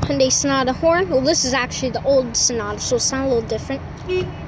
Hyundai Sonata horn. Well, this is actually the old Sonata, so it sounds a little different.